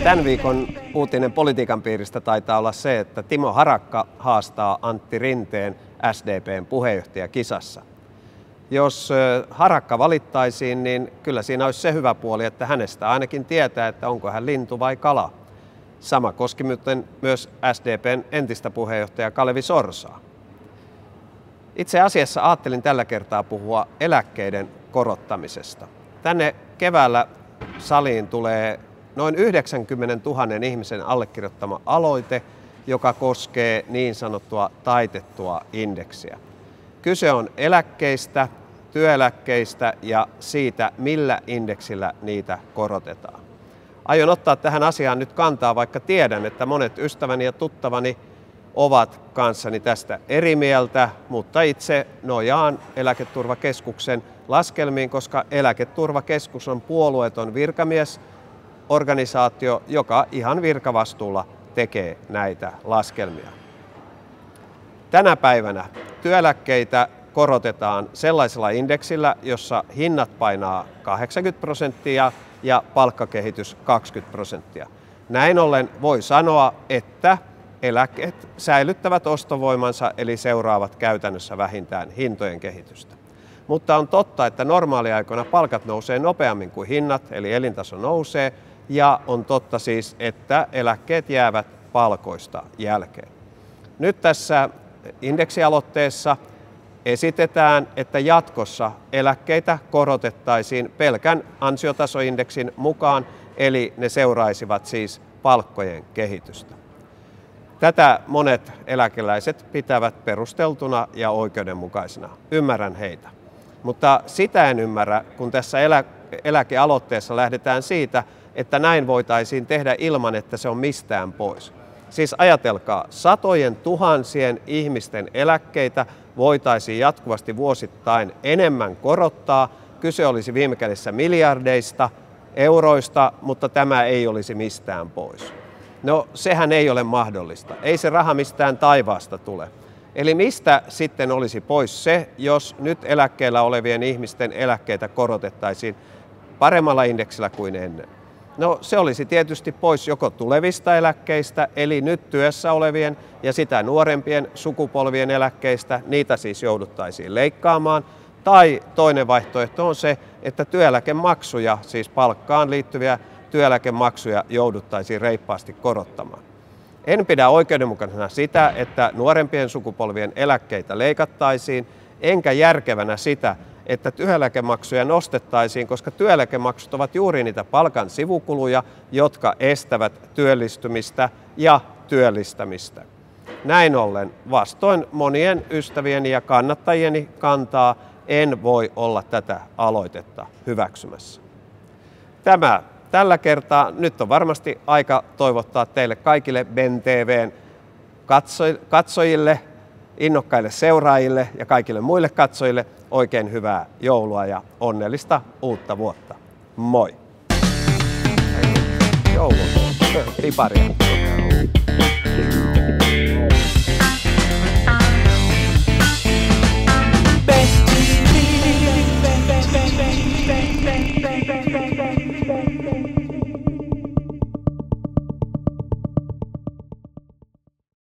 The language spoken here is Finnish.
Tämän viikon uutinen politiikan piiristä taitaa olla se, että Timo Harakka haastaa Antti Rinteen SDP:n puheenjohtajakisassa. Jos Harakka valittaisiin, niin kyllä siinä olisi se hyvä puoli, että hänestä ainakin tietää, että onko hän lintu vai kala. Sama koski myös SDP:n entistä puheenjohtajaa Kalevi Sorsaa. Itse asiassa ajattelin tällä kertaa puhua eläkkeiden korottamisesta. Tänne keväällä saliin tulee noin 90 000 ihmisen allekirjoittama aloite, joka koskee niin sanottua taitettua indeksiä. Kyse on eläkkeistä, työeläkkeistä ja siitä, millä indeksillä niitä korotetaan. Aion ottaa tähän asiaan nyt kantaa, vaikka tiedän, että monet ystäväni ja tuttavani ovat kanssani tästä eri mieltä, mutta itse nojaan Eläketurvakeskuksen laskelmiin, koska Eläketurvakeskus on puolueeton virkamiesorganisaatio, joka ihan virkavastuulla tekee näitä laskelmia. Tänä päivänä työeläkkeitä korotetaan sellaisella indeksillä, jossa hinnat painaa 80% ja palkkakehitys 20%. Näin ollen voi sanoa, että eläkkeet säilyttävät ostovoimansa eli seuraavat käytännössä vähintään hintojen kehitystä. Mutta on totta, että normaaliaikoina palkat nousee nopeammin kuin hinnat, eli elintaso nousee, ja on totta siis, että eläkkeet jäävät palkoista jälkeen. Nyt tässä indeksialoitteessa esitetään, että jatkossa eläkkeitä korotettaisiin pelkän ansiotasoindeksin mukaan, eli ne seuraisivat siis palkkojen kehitystä. Tätä monet eläkeläiset pitävät perusteltuna ja oikeudenmukaisena. Ymmärrän heitä. Mutta sitä en ymmärrä, kun tässä eläkealoitteessa lähdetään siitä, että näin voitaisiin tehdä ilman, että se on mistään pois. Siis ajatelkaa, satojen tuhansien ihmisten eläkkeitä voitaisiin jatkuvasti vuosittain enemmän korottaa. Kyse olisi viime kädessä miljardeista euroista, mutta tämä ei olisi mistään pois. No, sehän ei ole mahdollista. Ei se raha mistään taivaasta tule. Eli mistä sitten olisi pois se, jos nyt eläkkeellä olevien ihmisten eläkkeitä korotettaisiin paremmalla indeksillä kuin ennen? No, se olisi tietysti pois joko tulevista eläkkeistä, eli nyt työssä olevien ja sitä nuorempien sukupolvien eläkkeistä, niitä siis jouduttaisiin leikkaamaan. Tai toinen vaihtoehto on se, että työeläkemaksuja, siis palkkaan liittyviä työeläkemaksuja jouduttaisiin reippaasti korottamaan. En pidä oikeudenmukaisena sitä, että nuorempien sukupolvien eläkkeitä leikattaisiin, enkä järkevänä sitä, että työeläkemaksuja nostettaisiin, koska työeläkemaksut ovat juuri niitä palkan sivukuluja, jotka estävät työllistymistä ja työllistämistä. Näin ollen vastoin monien ystävieni ja kannattajieni kantaa en voi olla tätä aloitetta hyväksymässä. Tämä tällä kertaa. Nyt on varmasti aika toivottaa teille kaikille Ben TV:n katsojille, innokkaille seuraajille ja kaikille muille katsojille oikein hyvää joulua ja onnellista uutta vuotta. Moi! Joulun piparia.